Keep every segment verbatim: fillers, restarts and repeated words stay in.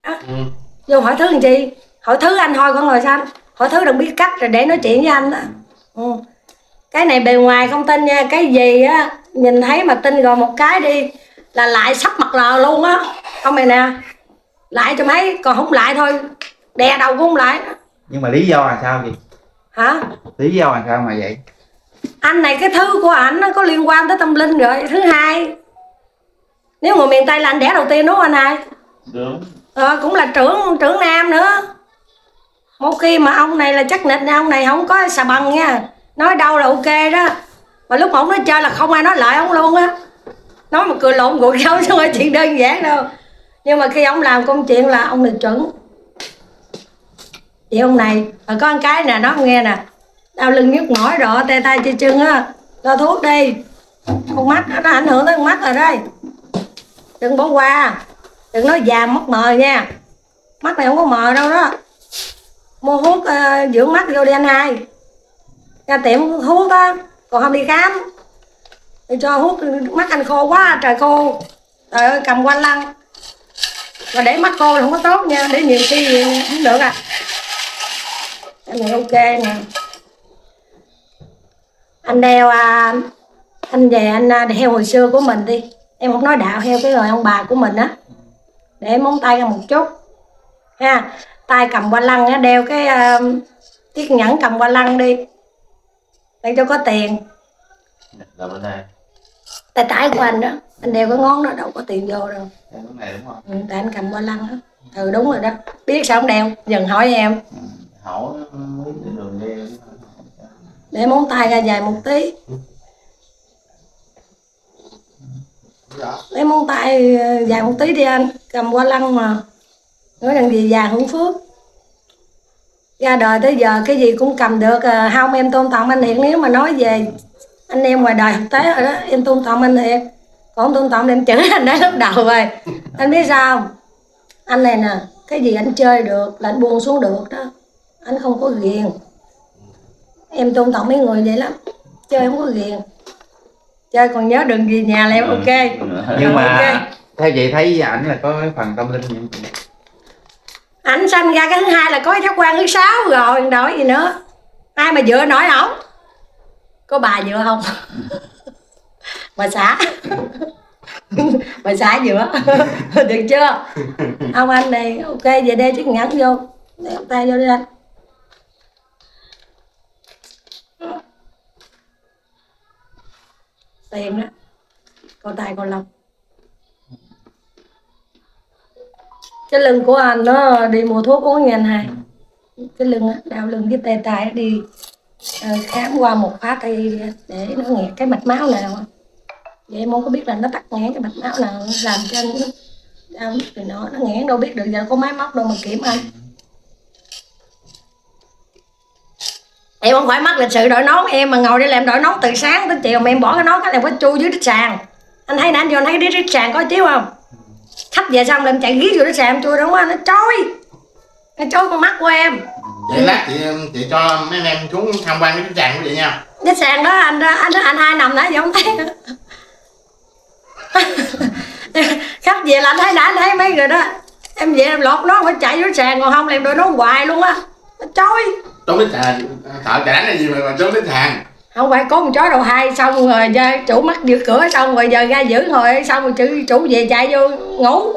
À, ừ. Vô hỏi Thứ làm chi? Hỏi Thứ anh thôi con ngồi xanh. Hỏi Thứ đừng biết cách rồi để nói chuyện với anh đó. Ừ. Cái này bề ngoài không tin nha. Cái gì á nhìn thấy mà tin rồi một cái đi là lại sắp mặt lờ luôn á. Không mày nè. Lại cho mấy, còn không lại thôi đè đầu cũng không lại. Nhưng mà lý do là sao vậy? Hả? Lý do là sao mà vậy? Anh này cái thứ của ảnh nó có liên quan tới tâm linh rồi. Thứ hai, nếu người miền Tây là anh đẻ đầu tiên đúng không anh ai? Đúng. Ờ, cũng là trưởng trưởng nam nữa. Một khi mà ông này là chắc nịch, ông này không có xà bằng nha. Nói đâu là ok đó. Mà lúc mà ông nói chơi là không ai nói lại ông luôn á. Nói mà cười lộn cuộc sống chứ không phải chuyện đơn giản đâu. Nhưng mà khi ông làm công chuyện là ông này chuẩn. Chị ông này, mà có một cái nè, nói nghe nè. Đau lưng nhức mỏi rõ, tê tay chơi chân á. Cho thuốc đi. Con mắt nó ảnh hưởng tới con mắt rồi đây. Đừng bỏ qua. Đừng nói già mất mờ nha. Mắt này không có mờ đâu đó. Mua thuốc uh, dưỡng mắt vô đi anh hai. Ra tiệm thuốc á. Còn không đi khám thì cho hút mắt anh khô quá trời khô. Trời ơi cầm quanh lăng. Mà để mắt khô là không có tốt nha. Để nhiều khi không được à. Cái này ok nè. Anh đeo à, anh về anh đeo hồi xưa của mình đi. Em không nói đạo, theo cái người ông bà của mình á. Để móng tay ra một chút ha. Tay cầm qua lăng á, đeo cái uh, chiếc nhẫn cầm qua lăng đi để cho có tiền. Là bên đây. Tay trái của anh đó, anh đeo cái ngón đó đâu có tiền vô đâu. Cái này đúng không? Ừ, tại anh cầm qua lăng đó. Ừ đúng rồi đó. Biết sao không đeo? Dần hỏi em. Ừ, hỏi mấy cái đường đeo. Để móng tay ra dài một tí. Lấy móng tay dài một tí đi anh. Cầm qua lăng mà. Nói rằng gì già hưởng phước. Ra đời tới giờ cái gì cũng cầm được. À, không em tôn trọng anh Thiện. Nếu mà nói về anh em ngoài đời thực tế rồi đó, em tôn trọng anh Thiện. Còn không tôn trọng em chửi anh đấy lúc đầu rồi. Anh biết sao không? Anh này nè, cái gì anh chơi được là anh buông xuống được đó. Anh không có ghiền. Em tôn trọng mấy người vậy lắm. Chơi không có ghiền. Chơi còn nhớ đừng về nhà là em ok. Nhưng ừ, mà okay. Theo chị thấy ảnh là có cái phần tâm linh gì? Ảnh sanh ra cái thứ hai là có giác quan thứ sáu rồi, đổi gì nữa. Ai mà dựa nổi ổng. Có bà dựa không? Bà xã. Bà xã dựa. Được chưa? Ông anh này ok về đây chiếc nhẫn vô. Để ông tay vô đi anh. Tiền đó. Cô tay cô lông. Cái lưng của anh nó đi mua thuốc uống nha anh hai. Cái lưng á, đau lưng với tê tay đi uh, khám qua một phát đi để nó nghẹt cái mạch máu nào. Vậy em không có biết là nó tắc nghẽn cái mạch máu nào làm cho nó đau thì nó nó nghẽn đâu biết được, giờ có máy móc đâu mà kiểm anh. Em không phải mắc lịch sự đội nón, em mà ngồi đây làm đội nón từ sáng tới chiều mà em bỏ cái nón cái làm có chui dưới đít sàn. Anh thấy nè, anh vô anh thấy đít đít sàn có chiếu không? Khách về xong là em chạy ghé vô đít sàn chui đó, nó trôi. Nó trôi con mắt của em. Vậy lát chị chị cho mấy anh em xuống tham quan cái đít sàn của chị nha. Đít sàn đó anh anh anh hai nằm nãy giờ không thấy. Khách về là anh thấy đã anh thấy mấy người đó. Em về em lọt nó phải chạy vô sàn, còn không làm đội nó hoài luôn á. Nó trôi. Trốn đít sàn, sợ chạy đánh là gì mà, mà trốn đít sàn. Không phải có một chó đầu hai xong rồi chủ mắt giữ cửa xong rồi giờ ra giữ rồi xong rồi chủ, chủ về chạy vô ngủ.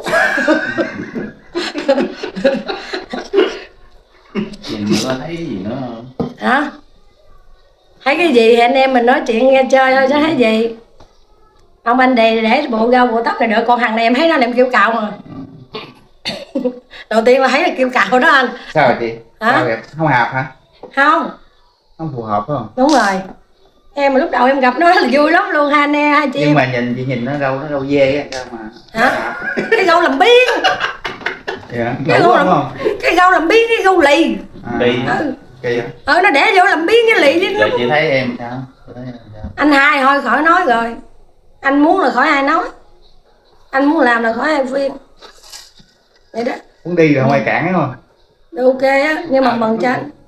Nhìn có thấy gì nữa không? Hả? Thấy cái gì thì anh em mình nói chuyện nghe chơi thôi chứ thấy gì. Ông anh để để bộ rau bộ tóc này được, còn thằng này em thấy nó làm kêu cạo mà. Đầu tiên là thấy là kêu cạo đó anh. Sao rồi chị? Hả? Sao vậy? Không hợp hả? Không. Không phù hợp phải không? Đúng rồi. Em mà lúc đầu em gặp nó là vui lắm luôn hai anh em hai chị. Nhưng mà nhìn chị nhìn nó đâu nó đâu dê á sao mà. Hả? Cái gâu làm biếng. Dạ. Cái gâu làm không? Cái gâu làm biếng, cái gâu lì. À, lì. Ừ. Kỳ ờ nó để vô làm biếng cái lì chứ. Rồi chị thấy em sao? Chị thấy em sao? Anh hai thôi khỏi nói rồi. Anh muốn là khỏi ai nói. Anh muốn làm là khỏi ai phiên. Vậy đó. Muốn đi rồi không ai cản đúng không? Ok á, nhưng mà mừng cho anh.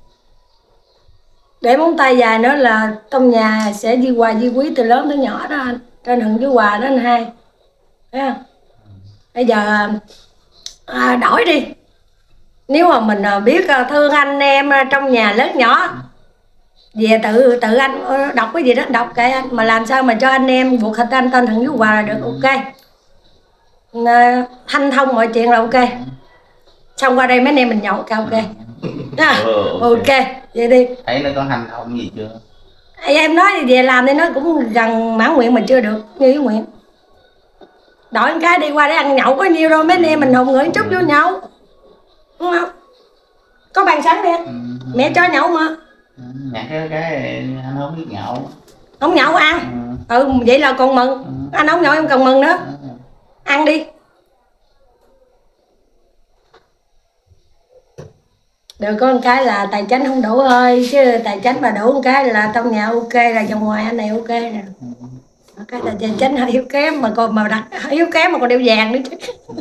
Để móng tay dài nữa là trong nhà sẽ di hòa di quý từ lớn tới nhỏ đó anh. Trên hận với quà đó anh hai. Thấy không? Bây giờ à, đổi đi. Nếu mà mình biết thương anh em trong nhà lớn nhỏ, về tự tự anh đọc cái gì đó đọc kệ anh, mà làm sao mà cho anh em buộc thịt anh tên thằng Vũ Hòa là được. Ok, thanh thông mọi chuyện là ok. Xong qua đây mấy anh em mình nhậu ok. À, ừ, ok. ok vậy đi. Thấy nó có hành thông gì chưa? Em nói về làm thì nó cũng gần mãn nguyện mà chưa được như ý nguyện. Đổi cái đi qua để ăn nhậu có nhiêu đâu, mấy anh em mình hùng người chút vô nhậu, đúng không? Có bàn sẵn nè, ừ. Mẹ cho nhậu mà. Nhặt cái cái anh không biết nhậu. Không nhậu ăn. Ừ, ừ vậy là còn mừng. Ừ. Anh không nhậu em còn mừng nữa. Ừ. Ăn đi. Được có một cái là tài chính không đủ thôi, chứ tài chính mà đủ một cái là trong nhà ok, là trong ngoài anh này ok nè. Ừ. Cái là tài chính hơi yếu kém mà còn mà đặt yếu kém mà còn đeo vàng nữa chứ. Ừ.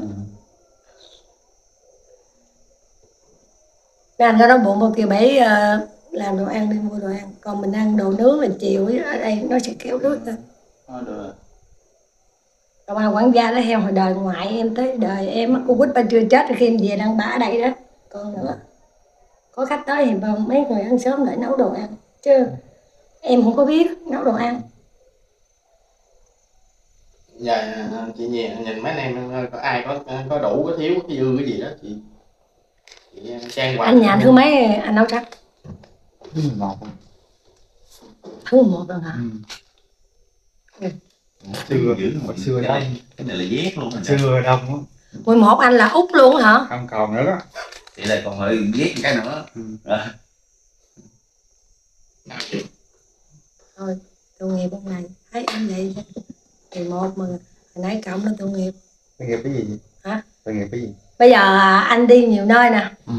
Anh có nói bụng một kia bảy uh, làm đồ ăn đi mua đồ ăn, còn mình ăn đồ nướng là chiều ở đây nó sẽ kéo nước thôi. Ờ, được. Còn mà quản gia nó heo hồi đời ngoại em tới đời em, cô Quýt ba chưa chết rồi khi em về đang bả ở đây đó. Còn nữa có khách tới thì mấy người ăn sớm để nấu đồ ăn, chứ em không có biết nấu đồ ăn. Dạ chị nhìn, nhìn mấy anh em có ai có có đủ có thiếu cái dư cái gì đó chị, chị trang hoàng. Anh nhà thứ mấy anh nấu chắc? Thứ mười một. Thứ mười một rồi hả? Ừ. Xưa hồi xưa đông, cái này là vét luôn. Xưa đông á. mười một anh là út luôn hả? Không còn nữa đó. Thì là còn hơi vét cái nữa. Ừ. À. Thôi tội nghiệp ông này thấy anh vậy mười một mà hồi nãy cộng nó tội nghiệp. Tội nghiệp cái gì vậy? Hả? Tội nghiệp cái gì? Bây giờ anh đi nhiều nơi nè. Ừ.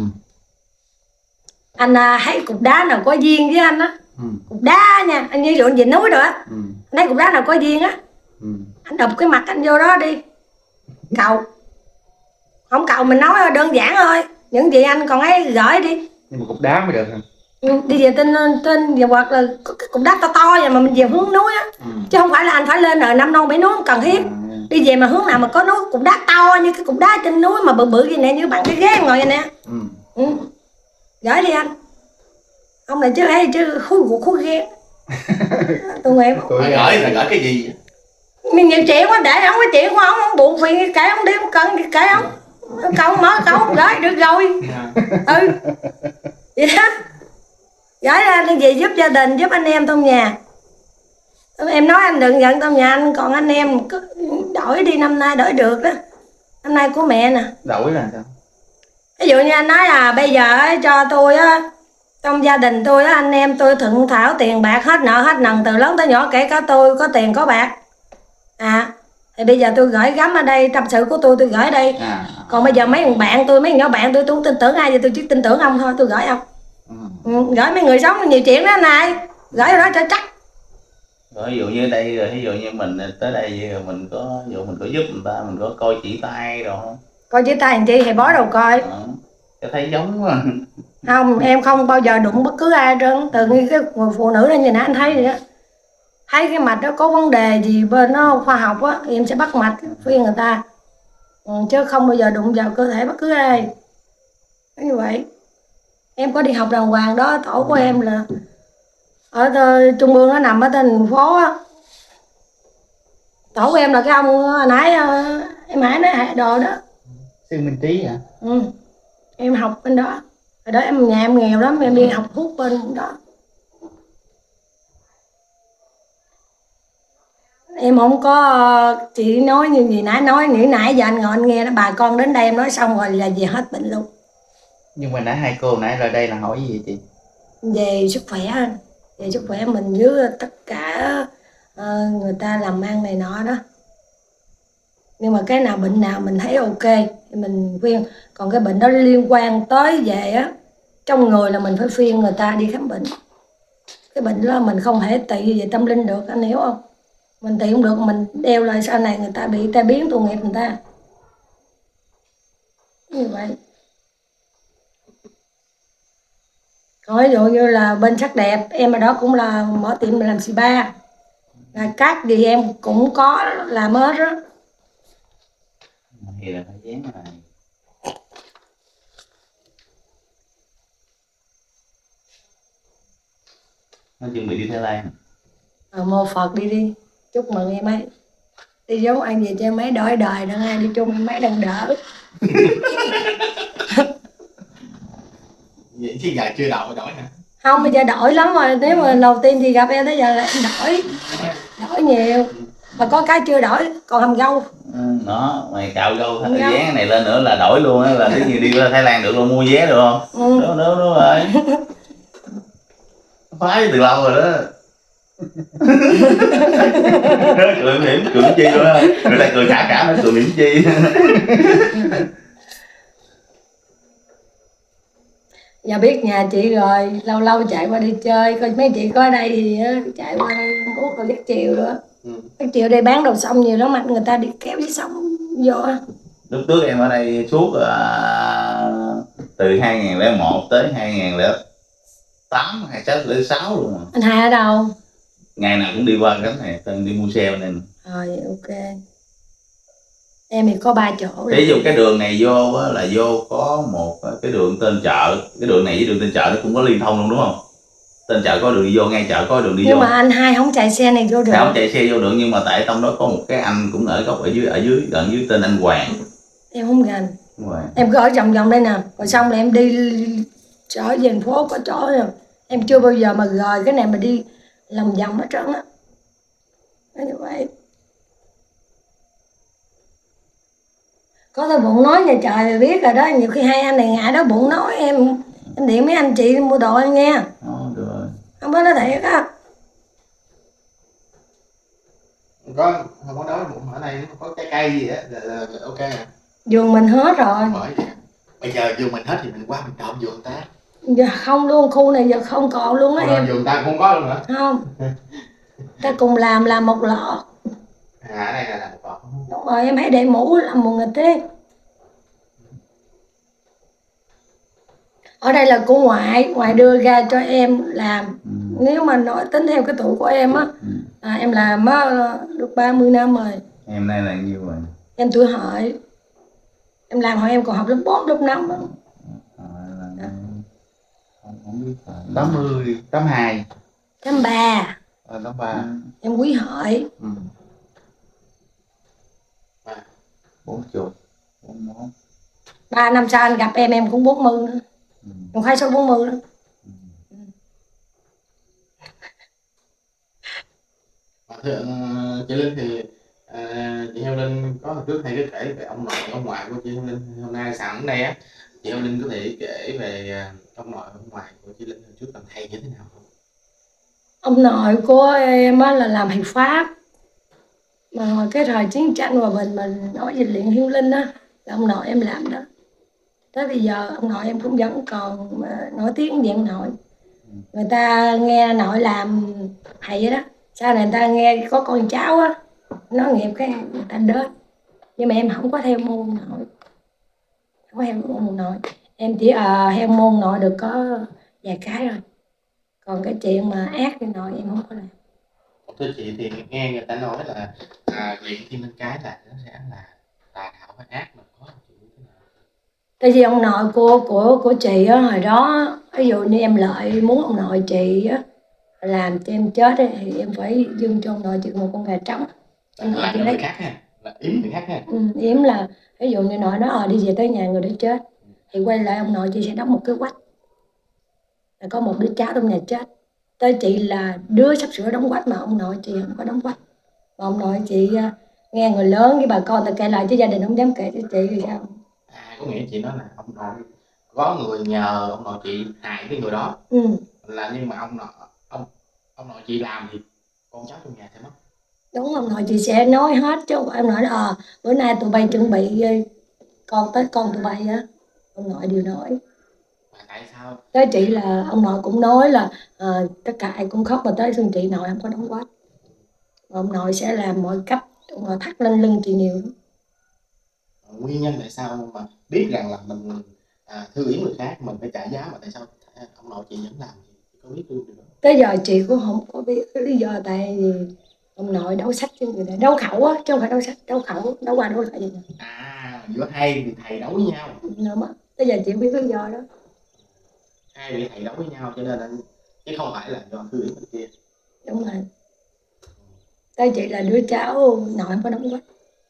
Anh thấy cục đá nào có duyên với anh á. Ừ. Cục đá nha, anh như dụ anh về núi rồi á. Ừ. Anh thấy cục đá nào có duyên á. Ừ. Anh đập cái mặt anh vô đó đi. Cầu. Không cầu mình nói đơn giản thôi. Những gì anh còn ấy gửi đi. Nhưng mà cục đá mới được hả? Ừ, đi về tên tên về hoặc là cái cục đá to to vậy mà mình về hướng núi á. Ừ. Chứ không phải là anh phải lên ở năm non bảy núi không cần thiết. Ừ. Đi về mà hướng nào mà có núi cục đá to như cái cục đá trên núi mà bự bự vậy nè, như bằng cái ghế ngồi vậy nè. Ừ. Ừ. Gửi đi anh. Ông này chứ ấy chứ khui ruột khui ghen. Tôi em gửi là gửi cái gì vậy? Mình nhiều chuyện quá, để ông cái chuyện của ông, ông buồn phiền kệ ông đi, không cần thì kệ ông. Cậu mở cậu không gửi được rồi. Ừ. Vậy đó. Gửi ra đi về giúp gia đình, giúp anh em trong nhà. Em nói anh đừng giận trong nhà anh, còn anh em cứ đổi đi, năm nay đổi được đó. Năm nay của mẹ nè. Đổi là sao? Ví dụ như anh nói là bây giờ cho tôi á, trong gia đình tôi á, anh em tôi thuận thảo tiền bạc hết nợ hết nần từ lớn tới nhỏ, kể cả tôi có tiền có bạc. À, thì bây giờ tôi gửi gắm ở đây, tâm sự của tôi tôi gửi đây. À. Còn bây giờ mấy thằng bạn tôi, mấy thằng nhỏ bạn tôi tôi không tin tưởng ai, thì tôi chỉ tin tưởng ông thôi, tôi gửi ông. Ừ. Ừ, gửi mấy người sống nhiều chuyện đó này, gửi đó cho chắc. Rồi ví dụ như đây, rồi ví dụ như mình tới đây rồi mình có, ví dụ mình có giúp người ta, mình có coi chỉ tay rồi không? Coi chỉ tay làm chi thì bó đầu coi. À, tôi thấy giống quá. Không, em không bao giờ đụng bất cứ ai trơn, từ như cái người phụ nữ đó như nãy anh thấy vậy đó. Thấy cái mạch đó có vấn đề gì bên nó khoa học á, em sẽ bắt mạch khuyên người ta. Ừ, chứ không bao giờ đụng vào cơ thể bất cứ ai. Như vậy. Em có đi học đàng hoàng đó, tổ của em là ở Trung ương, nó nằm ở thành phố á. Tổ của em là cái ông hồi nãy em hãy nói đồ đó. Sư Minh Trí hả? Ừ. Em học bên đó. Ở đó em nhà em nghèo lắm, em đi học thuốc bên đó. Em không có chị nói như gì nãy nói, nghĩ nãy giờ anh ngồi anh nghe đó, bà con đến đây em nói xong rồi là về hết bệnh luôn. Nhưng mà nãy hai cô nãy rồi đây là hỏi gì vậy chị? Về sức khỏe anh, về sức khỏe mình với tất cả uh, người ta làm ăn này nọ đó. Nhưng mà cái nào bệnh nào mình thấy ok thì mình khuyên. Còn cái bệnh đó liên quan tới về á, trong người là mình phải khuyên người ta đi khám bệnh. Cái bệnh đó mình không thể tị về tâm linh được, anh hiểu không? Mình tị không được, mình đeo lại sau này người ta bị tai biến tội nghiệp người ta. Như vậy. Còn ví dụ như là bên sắc đẹp, em ở đó cũng là mở tiệm làm spa. Là cát gì em cũng có làm hết đó. Thì là phải dán này. Nó chuẩn bị đi Thái Lan. Ờ, mô Phật đi đi, chúc mừng em ấy. Đi giống anh về cho em ấy đổi đời, đang ai đi chung em ấy đang đỡ. Vậy chứ giờ chưa đổi đổi hả? Không, bây giờ đổi lắm rồi, nếu mà đầu tiên thì gặp em tới giờ là em đổi, đổi nhiều. Mà có cái chưa đổi, còn hầm gâu. Ừ, đó, mày cạo gâu thay dán cái này lên nữa là đổi luôn á, là nếu như đi qua Thái Lan được luôn, mua vé được không? Ừ. Đúng, đúng, đúng rồi. Phái từ lâu rồi đó. Cười mỉm, cười chi luôn á. Người ta cười khả khả, nó cười mỉm chi. Giờ biết nhà chị rồi, lâu lâu chạy qua đi chơi, coi mấy chị có ở đây thì chạy qua đây uống rồi dắt chiều nữa. Ừ. Dắt chiều đây bán đồ xong nhiều lắm, mạnh người ta đi kéo dưới sông vô. Lúc trước em ở đây suốt uh, từ hai nghìn lẻ một tới hai nghìn lẻ tám, hai nghìn lẻ sáu luôn mà. Anh Hai ở đâu? Ngày nào cũng đi qua cái này, tên đi mua xe bên đây. Rồi, ok. Em thì có ba chỗ. Thế dù cái đường này vô á, là vô có một cái đường tên chợ, cái đường này với đường tên chợ nó cũng có liên thông luôn đúng không? Tên chợ có đường đi vô, ngay chợ có đường đi nhưng vô. Nhưng mà anh Hai không chạy xe này vô được. Không chạy xe vô được, nhưng mà tại trong đó có một cái anh cũng ở góc ở dưới, ở dưới gần dưới tên anh Hoàng. Em không gần. Em cứ ở vòng vòng đây nè, rồi xong là em đi trở về thành phố có chỗ rồi. Em chưa bao giờ mà rời cái này mà đi lòng vòng hết trơn á. Như vậy. Có tôi bụng nói nhà trời biết rồi đó, nhiều khi hai anh này ngại đó bụng nói em em điện mấy anh chị mua đồ ăn nghe. Ờ, được rồi. Không có nói thiệt á. Có không có đói bụng ở đây có trái cây gì á là, là, là ok à. Vườn mình hết rồi. Bây giờ vườn mình hết thì mình qua mình trộm vườn ta. Giờ không luôn, khu này giờ không còn luôn á em. Vườn ta không có luôn hả? Không. Ta cùng làm làm một lọ. À ở đây là làm một lọ. Đúng rồi, em hãy để mũ làm một nghịch đi. Ở đây là cô ngoại, ngoại đưa ra cho em làm. Ừ. Nếu mà nói tính theo cái tuổi của em á, ừ. à, em làm á được ba mươi năm rồi. Em nay là nhiêu rồi? Em tuổi hợi. Em làm hồi em còn học lớp bốn, lớp năm á. À, không, không biết rồi. tám mươi, tám mươi hai. tám mươi ba. À, tám mươi ba. Em quý hợi. Ừ. bốn mươi, bốn mươi mốt. ba năm sau anh gặp em, em cũng bốn mươi nữa. Ừ. Em khai số bốn mươi đó. Ừ. Thưa chị Linh thì à, chị Heo Linh có hồi trước hay có kể về ông nội ông ngoại của chị Heo Linh, hôm nay sẵn đây á chị Heo Linh có thể kể về ông nội ông ngoại của chị Linh hồi trước làm thầy như thế nào không? Ông nội của em á là làm thầy Pháp, mà hồi cái thời chiến tranh hòa bình mình nói về luyện Hiếu Linh á là ông nội em làm đó. Tới bây giờ ông nội em cũng vẫn còn mà nổi tiếng về ông nội. Người ta nghe nội làm thầy vậy đó, sau này người ta nghe có con cháu á nói nghiệp cái người ta đến. Nhưng mà em không có theo môn nội, không có theo môn nội, em chỉ à, theo môn nội được có vài cái rồi, còn cái chuyện mà ác thì nội em không có làm. Thưa chị thì nghe người ta nói là à, luyện Thiên Linh Cái là nó sẽ là tà đạo hay ác mà có chị như thế nào? Tại vì ông nội của của của chị á hồi đó, ví dụ như em Lợi muốn ông nội chị á làm cho em chết ấy, thì em phải dâng cho ông nội chị một con gà trống. Ông nội chị lấy khác ha, là yếm người khác ha. Ừ, yếm là ví dụ như nội nó ờ đi về tới nhà người đó chết thì quay lại ông nội chị sẽ đóng một cái quách là có một đứa cháu trong nhà chết. Tới chị là đứa sắp sửa đóng quách mà ông nội chị không có đóng quách. Mà ông nội chị nghe người lớn với bà con ta kể lại chứ gia đình không dám kể cho chị thì sao? À, có nghĩa chị nói là ông nội có người nhờ ông nội chị hại cái người đó. Ừ. Là nhưng mà ông nội ông ông nội chị làm thì con cháu trong nhà sẽ mất. Đúng, ông nội chị sẽ nói hết chứ không phải em nói là ờ bữa nay tụi bay chuẩn bị con tới con tụi bay á, ông nội đều nói. Mà tại sao? Tới chị là ông nội cũng nói là à, tất cả ai cũng khóc mà tới xương chị nội không có đóng quách. Ông nội sẽ làm mọi cách, ông nội thắt lên lưng chị nhiều lắm. Nguyên nhân tại sao mà biết rằng là mình à, thư yếm người khác mình phải trả giá mà tại sao ông nội chị vẫn làm chị có biết luôn điều đó? Tới giờ chị cũng không có biết cái lý do, tại vì ông nội đấu sách với người ta, đấu khẩu á chứ không phải đấu sách, đấu khẩu, đấu qua đấu lại vậy. À, giữa hai vị thầy đấu với nhau. Đúng á, tới giờ chị biết lý do đó. Hai vị thầy đấu với nhau cho nên là chứ không phải là do Thư Yến bên kia. Đúng rồi. Tới chị là đứa cháu nội không có đóng góp.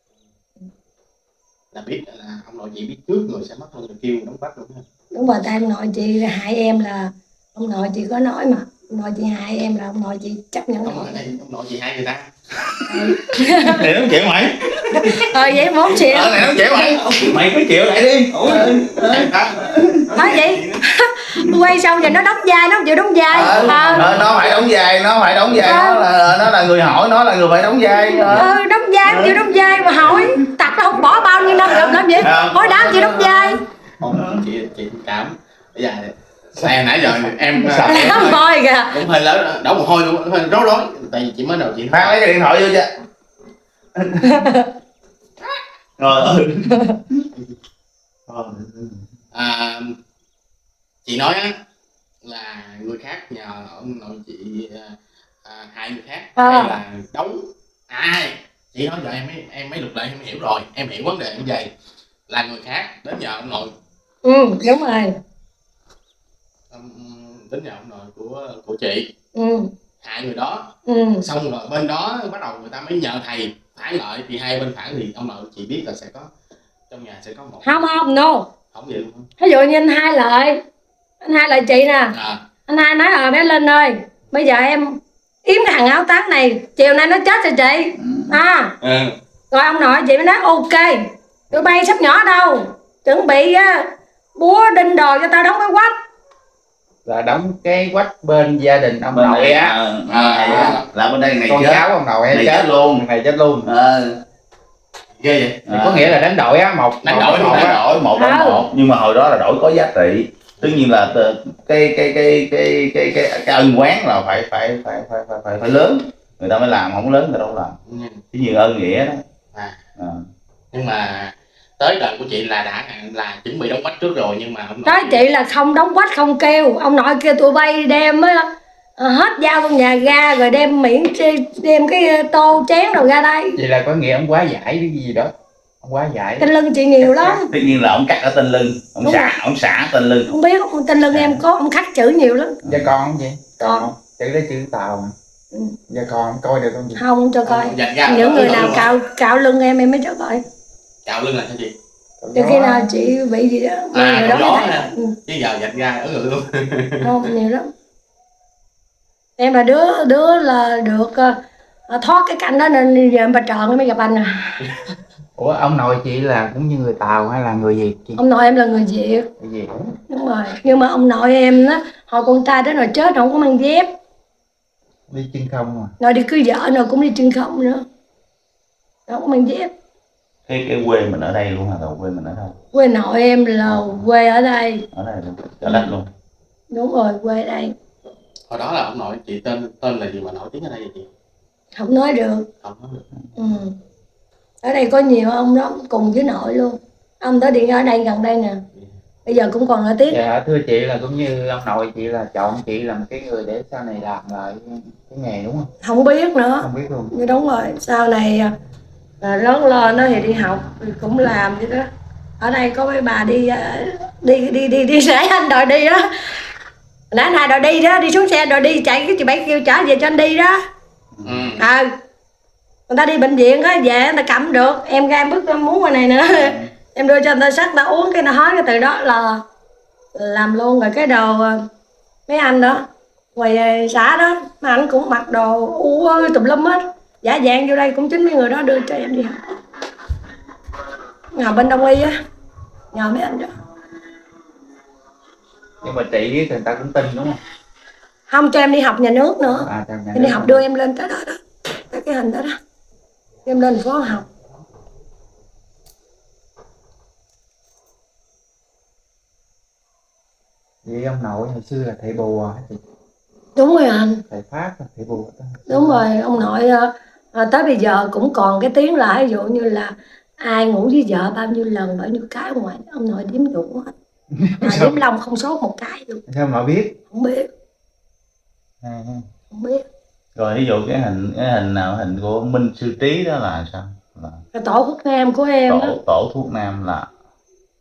Là biết là ông nội chị biết trước rồi sẽ mất luôn rồi kêu đóng góp luôn ha. Đúng rồi, tại ông nội chị hại em là ông nội chị có nói mà, ông nội chị hại em là ông nội chị chấp nhận. Ông nội này, ông nội chị hai người ta. Ừ. Này nó chịu mày. Ờ vậy bốn triệu. Ờ này nó chịu mày. Mày cứ chịu lại đi. Ủa. Nói vậy. Quay xong rồi nó đóng vai, nó không chịu đóng vai. Ờ, Ờ. ờ, nó phải đóng vai, nó phải đóng vai, Ờ. nó là nó là người hỏi, nó là người phải đóng vai. Ờ, Ừ, đóng vai không chịu đóng vai mà hỏi tặc nó không bỏ bao nhiêu năm gặp làm gì. Hỏi đám chịu đóng vai. Không, chị chị cảm bây giờ xe nãy giờ em Lắm thôi kìa. cũng hơi lớn đổ mồ hôi luôn, hơi rối rối tại vì chị mới đầu chị Phan lấy cái điện thoại vô chưa? Rồi. à, chị nói á là người khác nhờ ông nội chị à, hại người khác à. hay là đấu ai? Chị nói giờ em mới em mới lục lại em hiểu rồi, em hiểu vấn đề như vậy là người khác đến nhờ ông nội. Ừ đúng rồi. Đến nhờ ông nội của của chị. Ừ. Hại người đó. Ừ. Xong rồi bên đó bắt đầu người ta mới nhờ thầy phản lợi thì hai bên phản thì ông nội chị biết là sẽ có trong nhà sẽ có một Không không no. Không vậy luôn. Ví dụ như anh Hai Lợi, anh Hai Lợi chị nè. À. Anh Hai nói ờ bé Linh ơi, bây giờ em yếm cái thằng áo tán này, chiều nay nó chết rồi chị. À. Ừ. Rồi ông nội chị mới nói ok, tụi bay sắp nhỏ đâu, chuẩn bị á búa đinh đồ cho tao đóng cái quách. Là đóng cái quách bên gia đình ông Bên nội đây á. à, à, à, là bên đây ngày con chết. cháu ông nội Ngày chết chết luôn. ngày chết luôn. Ờ. Ghê vậy. Thì có nghĩa là đánh đổi á, một Đánh một- đổi một luôn Đổi á. đổi một đánh Ừ. một, nhưng mà hồi đó là đổi có giá trị. Tất nhiên là t- cái cái cái cái cái cái cái ân oán là phải phải phải phải phải phải, phải lớn, người ta mới làm, không lớn người ta đâu làm. Ừ. Cái nhiều ơn nghĩa đó. À. À. Nhưng mà tới đời của chị là đã là chuẩn bị đóng quách trước rồi nhưng mà ông nội Tới chị là không đóng quách không kêu, ông nội kêu tụi bay đem á hết dao trong nhà ra rồi đem miệng đem cái tô chén rồi ra đây. Vậy là có nghĩa ông quá giải cái gì đó, ông quá giải. Tên lưng chị nhiều lắm. Tất nhiên là ông cắt ở tên lưng, ông Đúng xả rồi. ông xả tên lưng. Không biết ông tên lưng em có ông khắc chữ nhiều lắm. Gia con không vậy? Con. Chữ đó chữ Tàu mà. Ừ. Gia con coi được không chị? Không, không cho coi. Ông dành ra Những người ông nào nội cạo cạo lưng em em mới cho coi. cạo lưng là sao chị? Từ khi nào chị bị gì đó, À, người đó gió mới thấy. ha. Ừ. Chứ giờ dành ra ấn lượng luôn. Không, nhiều lắm. Em là đứa đứa là được uh, thoát cái cảnh đó nên giờ em bà trợn mới gặp anh à. Ủa ông nội chị là cũng như người Tàu hay là người Việt chị? Ông nội em là người Việt. Người Việt. Đúng rồi. Nhưng mà ông nội em á, hồi con trai tới rồi chết không có mang dép. Đi chân không mà. Rồi đi cưới vợ rồi cũng đi chân không nữa. Đâu có mang dép. Cái cái quê mình ở đây luôn hả? Quê mình ở đâu? Quê nội em là quê ở đây. Ở đây luôn, Chợ Lách luôn. Đúng rồi, quê ở đây. Hồi đó là ông nội chị tên tên là gì mà nổi tiếng ở đây vậy chị? Không nói được. Không nói được. Ừ. Ở đây có nhiều ông đó cùng với nội luôn. Ông đó đi ở đây gần đây nè. Bây giờ cũng còn ở tiếp. Dạ thưa chị là cũng như ông nội chị là chọn chị làm cái người để sau này làm lại cái nghề đúng không? Không biết nữa. Không biết luôn. Nhưng đúng rồi, sau này à, lớn lên nó thì đi học thì cũng làm vậy đó. Ở đây có mấy bà đi đi đi đi đi nãy anh đòi đi đó. Nãy này đòi đi đó, đi xuống xe đòi đi chạy cái chị bảy kêu trả về cho anh đi đó. Ừ. À, người ta đi bệnh viện á, về người ta cầm được, em ra em bước em muốn ngoài này nữa. Em đưa cho người ta sắc người ta uống cái nó hói cái từ đó là làm luôn. Rồi cái đầu mấy anh đó ngoài xã đó mà anh cũng mặc đồ u ơi tùm lum hết, giả dạng vô đây cũng chính mấy người đó đưa cho em đi học. Học bên Đông Y á, nhờ mấy anh đó. Nhưng mà chị biết người ta cũng tin đúng không? Không cho em đi học nhà nước nữa. À, trong nhà Em đi nước học không? đưa em lên tới đó đó, tới cái hình đó đó, em lên phố học. Vậy ông nội hồi xưa là thầy bùa hả chị? Đúng rồi anh. Thầy Pháp là thầy bùa đó. Đúng rồi, ông nội à, tới bây giờ cũng còn cái tiếng là ví dụ như là ai ngủ với vợ bao nhiêu lần bao nhiêu cái ngoài ông nội đếm đủ hết. Mà đếm lòng không sót một cái luôn. Sao mà biết? Không biết, À, không biết. Rồi ví dụ cái hình cái hình nào hình của Minh Sư Trí đó là sao? Là Cái tổ thuốc nam của em đó, tổ tổ thuốc nam là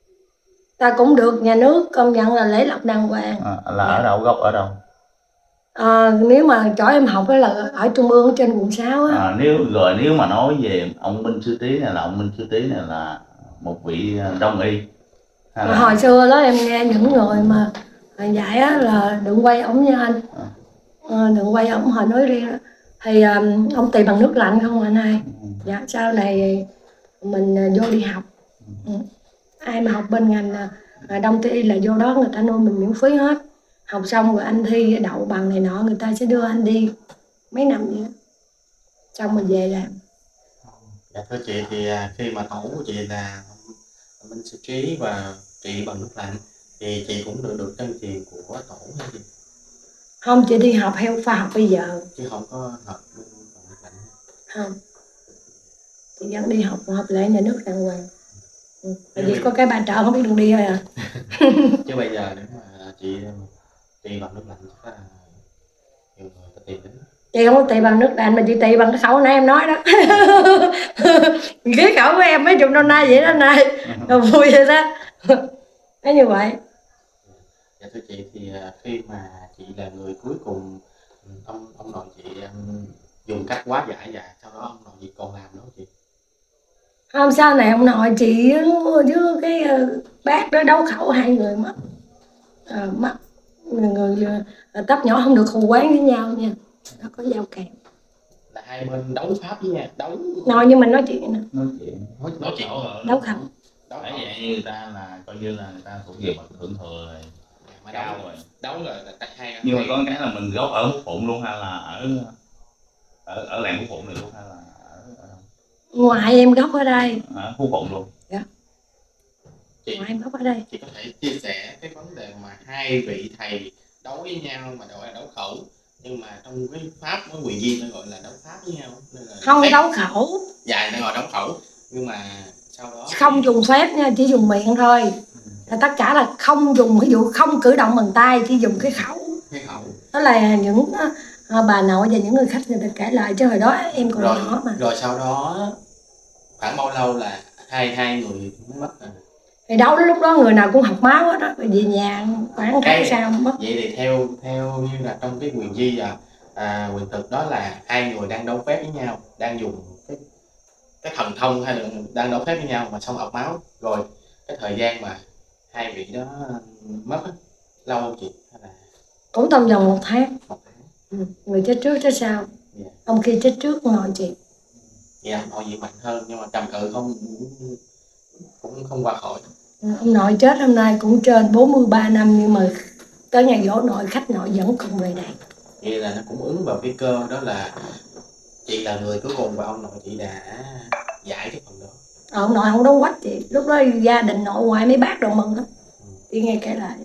ta cũng được nhà nước công nhận là lễ lộc đàng hoàng. à, là ở đâu, gốc ở đâu? À, nếu mà chỗ em học là ở Trung ương ở trên quận sáu á. À, nếu rồi nếu mà nói về ông Minh Sư Tý này là ông Minh Sư Tý này là một vị đông y. Hay là... Hồi xưa đó em nghe những người mà dạy á là đừng quay ổng nha anh. À. À, đừng quay ổng hồi nói riêng thì um, ông tì bằng nước lạnh không anh hai. Ừ. Dạ sau này mình vô đi học. Ừ. Ai mà học bên ngành đông y là vô đó người ta nuôi mình miễn phí hết. Học xong rồi anh thi đậu bằng này nọ người ta sẽ đưa anh đi mấy năm vậy đó. Xong mình về làm. Dạ thưa chị thì khi mà tổ của chị là Minh Sư Trí và trị bằng nước lạnh thì chị cũng được được chân truyền của tổ hay gì? Không, chị đi học theo khoa học bây giờ. Chứ không có học bằng nước lạnh? Không. Chị vẫn đi học học lệ nhà nước đàng hoàng. Ừ. Tại vì có cái bà trợ không biết đường đi thôi à. Chứ bây giờ nếu mà chị trị bằng nước lạnh chắc là nhiều người có tìm đến. Chị không có tì bằng nước lạnh mà chị tì bằng cái khẩu nãy em nói đó. Cái khẩu của em mấy chục năm nay vậy đó nay. Rồi vui vậy đó. Nói như vậy. Dạ thưa chị thì khi mà chị là người cuối cùng ông ông nội chị um, dùng cách quá giải và sau đó ông nội chị còn làm nữa chị? Không sau này ông nội chị với cái bác đó đấu khẩu hai người mất. À, mất người, người tóc nhỏ không được hù quán với nhau nha. Nó có giao kèm. Là hai bên đấu pháp với nhau, đấu. Nói nhưng mình nói chuyện nè. Nói chuyện. Nói, nói chuyện ở đấu khẩu. Đấu vậy người ta là coi như là người ta thuộc về bậc thượng thừa rồi. Mà đấu rồi. Đấu rồi là tại hai. Nhưng mà có cái là mình gốc ở Phúc Phụng luôn hay là ở ở ở làng Phúc Phụng này luôn hay là ở, ở đâu? Ngoài em gốc ở đây. Ở Phú Phụng luôn. Dạ. Chị, ngoài em gốc ở đây. Chị có thể chia sẻ cái vấn đề mà hai vị thầy đấu với nhau mà gọi là đấu khẩu, nhưng mà trong cái pháp với quyền viên nó gọi là đấu pháp với nhau nên là không đấu khẩu. Dạ nó gọi đấu khẩu nhưng mà sau đó không thì... dùng phép nha, chỉ dùng miệng thôi. Ừ. Tất cả là không dùng, ví dụ không cử động bằng tay, chỉ dùng cái khẩu. Cái khẩu đó là những uh, bà nội và những người khách người ta kể lại chứ hồi đó em còn rồi, nhỏ mà. Rồi sau đó khoảng bao lâu là hai hai người mới mất rồi? Thì đâu lúc đó người nào cũng học máu hết đó, rồi về nhà khoảng tháng sau mất. Vậy thì theo theo như là trong cái quyền di và à, quyền thực đó là hai người đang đấu phép với nhau, đang dùng cái cái thần thông hay là đang đấu phép với nhau mà xong ọc máu, rồi cái thời gian mà hai vị đó mất lâu không chị? Hay là cũng trong vòng một tháng. Một tháng. Ừ. Người chết trước chết sau. Yeah. Ông kia chết trước nội chị. Dạ nội chị mạnh hơn nhưng mà trầm cự không cũng không qua khỏi. Ông nội chết hôm nay cũng trên bốn mươi ba năm nhưng mà tới ngày giỗ nội khách nội vẫn còn về đây. Vậy là nó cũng ứng vào cái cơ đó là chị là người cuối cùng và ông nội chị đã giải cái phần đó. Ờ, ông nội không đóng quách chị, lúc đó gia đình nội ngoại mấy bác đồ mừng đó. Ừ. Chị nghe kể lại.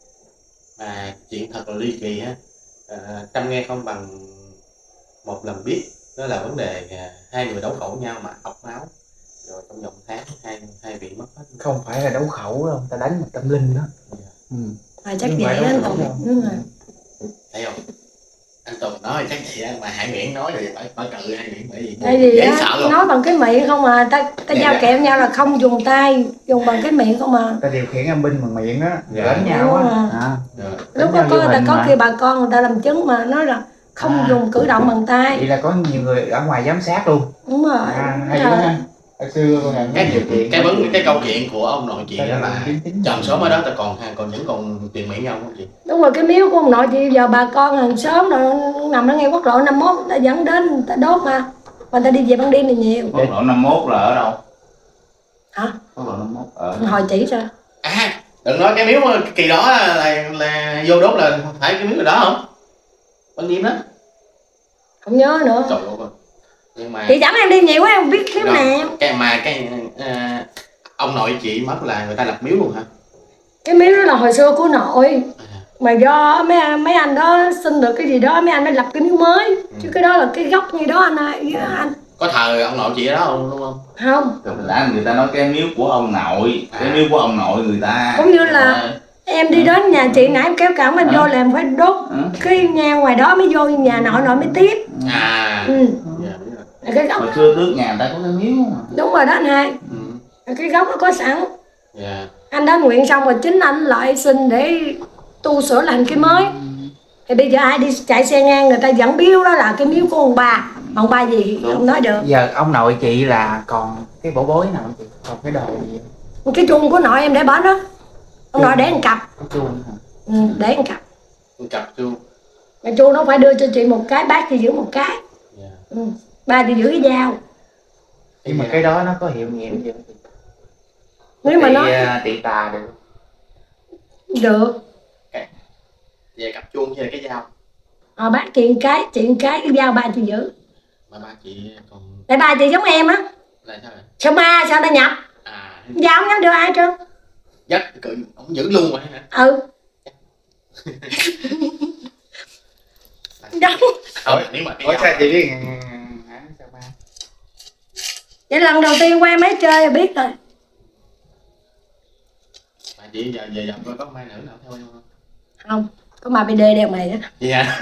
Mà chuyện thật là ly kỳ á, à, Trâm nghe không bằng một lần biết đó là vấn đề à, hai người đấu khẩu nhau mà ọc máu rồi trong vòng tháng hai hai vị mất hết. Không phải là đấu khẩu đâu, ta đánh một tâm linh đó. Yeah. Ừ. À, chắc vậy đó anh Tùng. Đúng rồi. Thấy không? Anh Tùng nói chắc vậy đó, mà Hải Nguyễn nói thì phải phải cự Hải Nguyễn bởi vì tại vì đó, nói bằng cái miệng không à, ta ta giao kèm nhau là không dùng tay, dùng bằng cái miệng không à. Ta điều khiển âm binh bằng miệng á, đánh nhau á. À. Lúc đó có ta có kia bà con người ta làm chứng mà nói là không à. dùng cử động bằng tay. Vậy là có nhiều người ở ngoài giám sát luôn. Đúng rồi. À, hay quá ha. Hồi xưa con cái cái, cái vấn cái câu chuyện của ông nội chị đó là chồng xóm ở đó ta còn còn vẫn còn truyền miệng nhau không chị? Đúng rồi, cái miếu của ông nội chị giờ bà con hàng xóm rồi nằm ở ngay quốc lộ năm mốt ta dẫn đến ta đốt mà mà ta đi về ban đêm này nhiều. Quốc lộ năm mốt là ở đâu? Hả? Quốc lộ năm mốt ở hồi chỉ sao? À đừng nói cái miếu kỳ đó là là, là vô đốt là phải cái miếu đó không? Bao nhiêu đó? Không nhớ nữa. Trời ơi. Nhưng mà chị dẫn em đi nhiều quá em biết miếu nè. Cái mà cái à, ông nội chị mất là người ta lập miếu luôn hả? Cái miếu đó là hồi xưa của nội à. Mà do mấy mấy anh đó xin được cái gì đó mấy anh mới lập cái miếu mới. Ừ. Chứ cái đó là cái gốc như đó anh ơi với anh. Có thờ ông nội chị đó không đúng không? Không. Là người ta nói cái miếu của ông nội, à. Cái miếu của ông nội người ta cũng như là à. Em đi đến nhà chị nãy em kéo cẳng mình à. Vô làm phải đốt à. Cái nhang ngoài đó mới vô nhà nội nội mới tiếp. À. Ừ. Yeah. Cái gốc hồi xưa trước nhà người ta có cái miếu mà. Đúng rồi đó anh hai. Ừ. Cái gốc nó có sẵn. Yeah. Anh đã nguyện xong rồi chính anh lại xin để tu sửa thành cái mới. Thì bây giờ ai đi chạy xe ngang người ta vẫn biếu đó là cái miếu của ông ba. Ông ba gì Đúng. không nói được. Giờ ông nội chị là còn cái bộ bối nào chị? Còn cái đồ gì? Cái chuông của nội em để bển đó. Ông nội để một cặp. Cái chuông hả? Ừ, để một cặp. Một cặp chuông. Cái chuông nó phải đưa cho chị một cái, bác chị giữ một cái. Dạ. Ừ. Ba chị giữ cái dao. Nhưng mà cái đó nó có hiệu nghiệm gì không chị? Nếu mà Tị, nó à, tị tà được. được. Về cặp chuông với cái dao. Ờ, bác chị một cái, chị một cái, cái dao ba chị giữ. Mà ba chị còn Tại ba chị giống em á. là sao vậy? Sao ba sao ta nhập? À, Dao không dám đưa ai trơn. dắt cự ông giữ luôn rồi hả? Ừ. Đâu. Thôi nếu mà cái Ủa dao sao chị biết hả? Sao ba? Vậy lần đầu tiên qua mấy chơi là biết rồi. mà chị giờ giờ giờ coi có mai nữ nào theo em không? Không, có mà bê đê đeo mày á. Dạ.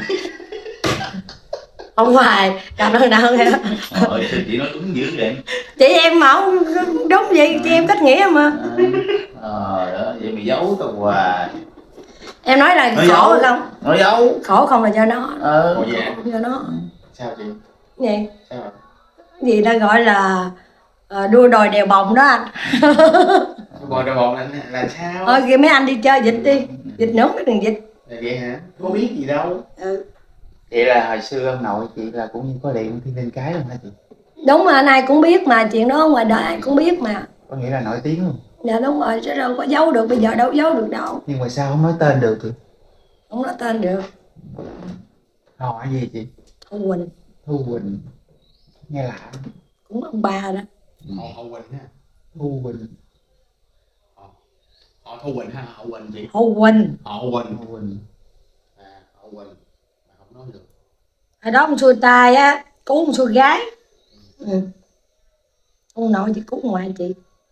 Không hoài, gặp đâu đâu hết. Rồi sao chị nói đúng dữ vậy? Chị em mà không đúng gì, chị em cách nghĩa mà. Ờ đó, vậy mày giấu tao hoài. Em nói là Nói khổ dấu. rồi không? Nói giấu. Khổ không là do nó. Ờ. Ồ dạ. Khổ do nó. Sao chị? Gì? Sao rồi? Gì ta gọi là uh, đua đòi đèo bồng đó anh. Bò đào bột là, là sao? Thôi kìa mấy anh đi chơi dịch đi. Dịch nữa cái đường dịch. Là vậy hả? Có biết gì đâu. Ừ. Vậy là hồi xưa ông nội chị là cũng như có điện thiên linh cái luôn hả chị? Đúng mà anh ai cũng biết mà, chuyện đó ngoài đời ai cũng biết mà. Có nghĩa là nổi tiếng luôn. Dạ đúng rồi, chứ đâu có giấu được, bây giờ đâu giấu được đâu. Nhưng mà sao không nói tên được chị? Không nói tên được. Họ gì chị? Thu Quỳnh. Thu Quỳnh. Nghe lạ. Cũng ông ba đó. Họ Hậu Quỳnh ha. Thu Quỳnh. Họ, họ Thu Quỳnh ha, Hậu Quỳnh chị. Thu Quỳnh. Họ Hậu Quỳnh. Thu Quỳnh. À, Hậu Quỳnh. Mà không nói được. Hồi đó ông xui tay á, cứu ông xui gái. Ừ. Ông nội chị cứu ngoại chị.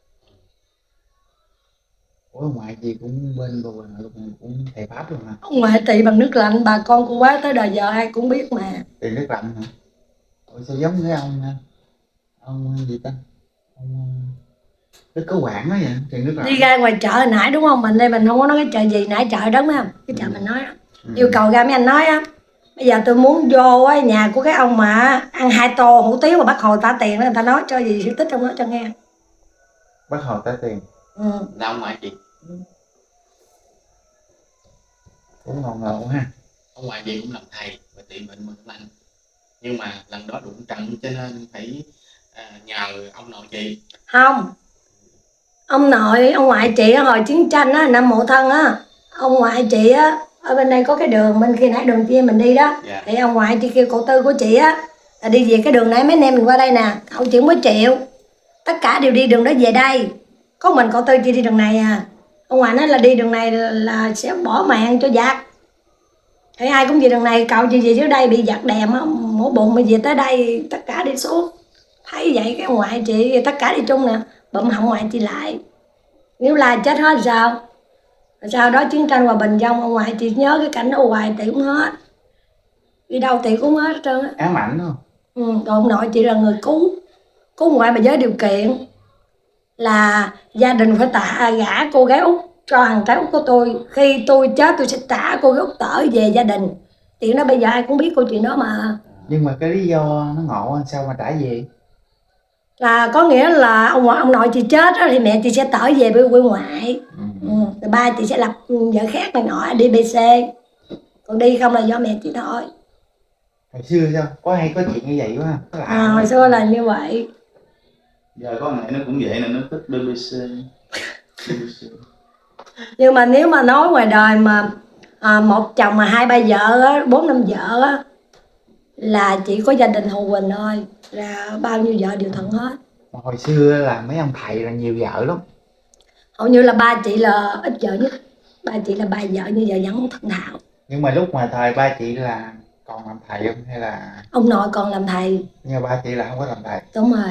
Ủa ngoại chị cũng bên bồ cũng thầy Pháp luôn hả? Ông ngoại tị bằng nước lạnh, bà con cô quá tới đời giờ ai cũng biết mà. Thì nước lạnh hả? Ủa sao giống cái ông ông gì ta? Ông cái cứu quản đó vậy, thì nước lạnh. Đi ra ngoài chợ hồi nãy đúng không? Mình đây mình không có nói cái chợ gì, nãy chợ đó phải không? Cái chợ Ừ. mình nói đó. Ừ. Yêu cầu ra mấy anh nói á. Bây giờ tôi muốn vô á, nhà của cái ông mà ăn hai tô hủ tiếu mà bắt hồi trả tiền đó, người ta nói cho gì sự tích trong đó cho nghe. Bắt hồi trả tiền. Ừ. Là ông ngoại chị. Cũng ngầu ngầu ha. Ông ngoại chị cũng làm thầy và trị bệnh mật lạnh. Nhưng mà lần đó đụng trận cho nên phải à, nhờ ông nội chị. Không. Ông nội, ông ngoại chị á, hồi chiến tranh á, năm Mậu Thân á, ông ngoại chị á, ở bên đây có cái đường, bên kia nãy đường kia mình đi đó. Dạ. Thì ông ngoại chị kêu cậu Tư của chị á, là đi về cái đường này mấy anh em mình qua đây nè, cậu chị mới chịu. Tất cả đều đi đường đó về đây. Có mình cậu Tư chị đi đường này à. Ông ngoại nói là đi đường này là, là sẽ bỏ mạng cho giặc. Thì ai cũng về đường này, cậu chị về dưới đây bị giặc đèm á, mổ bụng mà về tới đây tất cả đi xuống. Thấy vậy cái ông ngoại chị tất cả đi chung nè, bụm họng ngoại chị lại. Nếu là chết hết sao? Sau đó chiến tranh hòa bình xong, ông ngoại chị nhớ cái cảnh đó hoài tỷ cũng hết. Đi đâu tỷ cũng hết hết trơn á. Ám ảnh không? Ừ, còn ông nội chị là người cứu. Cứu ngoại mà với điều kiện là gia đình phải tạ gả cô gái Úc cho thằng trai Úc của tôi. Khi tôi chết tôi sẽ trả cô gái Úc tở về gia đình. Chuyện đó bây giờ ai cũng biết câu chuyện đó mà. Nhưng mà cái lý do nó ngộ sao mà trả về? Là có nghĩa là ông ông nội chị chết đó, thì mẹ chị sẽ tở về với quê ngoại. Ừ. Ừ. Rồi ba chị sẽ lập vợ khác này nọ đi bê xê. Còn đi không là do mẹ chị thôi. Hồi xưa sao? Có hay có chuyện như vậy quá ha? Có lạ À, hồi xưa là như vậy. Giờ có mẹ nó cũng vậy nè, nó thích bê bê xê. bê bê xê. Nhưng mà nếu mà nói ngoài đời mà à, một chồng mà hai ba vợ á, bốn năm vợ á, là chỉ có gia đình Hồng Quỳnh thôi, là bao nhiêu vợ đều thuận hết. Mà hồi xưa là mấy ông thầy là nhiều vợ lắm. Hầu như là ba chị là ít vợ nhất. Ba chị là ba vợ như giờ vẫn không thận thạo. Nhưng mà lúc mà thời ba chị là còn làm thầy không hay là Ông nội còn làm thầy. nhưng mà ba chị là không có làm thầy? Đúng rồi.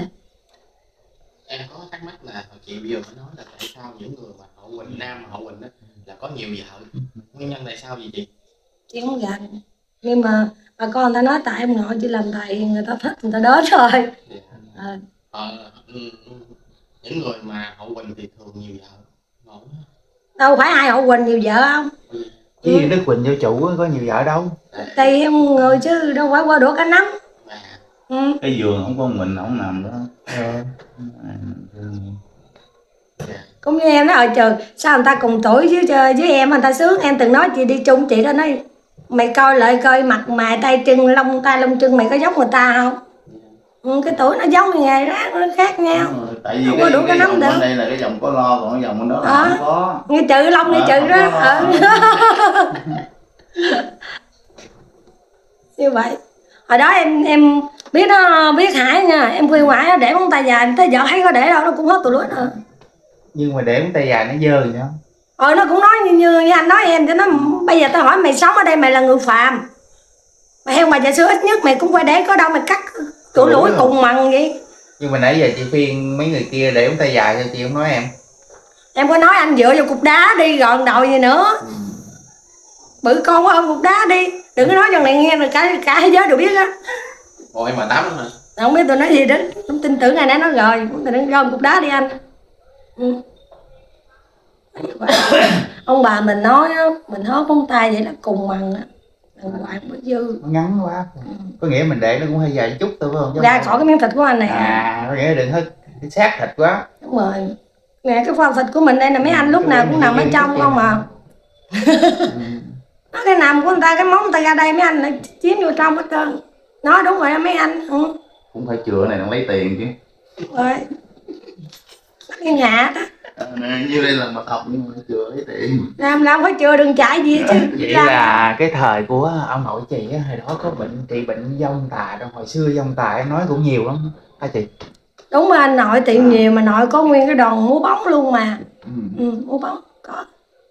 Em có thắc mắc là hồi chị bây giờ mới nói là tại sao những người mà Hậu Quỳnh Nam, Hậu Quỳnh đó là có nhiều vợ. Nguyên nhân tại sao vậy chị? Chị không gần. Nhưng mà bà con người ta nói tại ông nội chỉ làm thầy, người ta thích người ta đến thôi. À. Ờ, ừ, ừ. Những người mà Hậu Quỳnh thì thường nhiều vợ. Ngộ. Đâu phải ai Hậu Quỳnh nhiều vợ không? Chứ ừ. Đức Quỳnh vô chủ có nhiều vợ đâu. Tùy em người chứ đâu phải qua đũa cả nắm. Ừ. Cái giường không có mình không nằm đó. Ừ. Cũng như em nói ở trời sao người ta cùng tuổi với với em người ta sướng. Em từng nói chị đi chung chị đó nói mày coi lại coi mặt mày tay chân lông tay lông chân mày có giống người ta không? Ừ, cái tuổi nó giống người nghề đó nó khác nhau. Ừ, tại vì không cái, cái, cái dòng bên đây là cái dòng có lo còn cái dòng bên đó là à, không có. Nghe chữ lông nghe chữ đó. Ừ. Như vậy hồi đó em em biết nó biết Hải nha, em khuyên Hải để móng tay dài tới giờ thấy có để đâu nó cũng hết tụi lưỡi nữa. Nhưng mà để móng tay dài nó dơ gì đó. Ờ nó cũng nói như, như, như anh nói em cho nó bây giờ tao hỏi mày sống ở đây mày là người phàm. Mày heo mà giả sử ít nhất mày cũng phải để có đâu mày cắt tụi lũi cùng mần vậy. Nhưng mà nãy giờ chị khuyên mấy người kia để móng tay dài cho chị không nói em. Em có nói anh dựa vào cục đá đi gọn đầu gì nữa. Ừ. Bự con quá ôm cục đá đi. Đừng có nói cho này nghe rồi cả, cả thế giới đều biết á. Ồ em mà tám lắm hả? Không biết tôi nói gì đó. Không tin tưởng ngày nãy nói rồi. Tôi đừng gom cục đá đi anh. Ừ. Ông bà mình nói á, mình hóp móng tay vậy là cùng bằng á. Đừng quạng bất dư. Nó ngắn quá. Ừ. Có nghĩa mình để nó cũng hơi dài chút thôi phải không? Ra khỏi cái miếng thịt của anh này. À, có nghĩa đừng hết sát thịt quá. Đúng rồi. Nè cái phần thịt của mình đây là mấy anh lúc nào cũng nằm ở trong không à. Nó cái nằm của người ta cái móng người ta ra đây mấy anh lại chiếm vô trong hết trơn. Nói đúng rồi đó mấy anh. Ừ. Cũng phải chữa này nó lấy tiền chứ. Rồi. Cái ngã đó. À, như đây là mật học nhưng mà chữa lấy tiền. Làm làm phải chữa đừng chạy gì chứ. Vậy là cái thời của ông nội chị á, hồi đó có bệnh trị bệnh dông tà đâu. Hồi xưa dông tà em nói cũng nhiều lắm hả chị? Đúng rồi anh nội tiện nhiều mà nội có nguyên cái đòn múa bóng luôn mà. Ừ, ừ múa bóng có.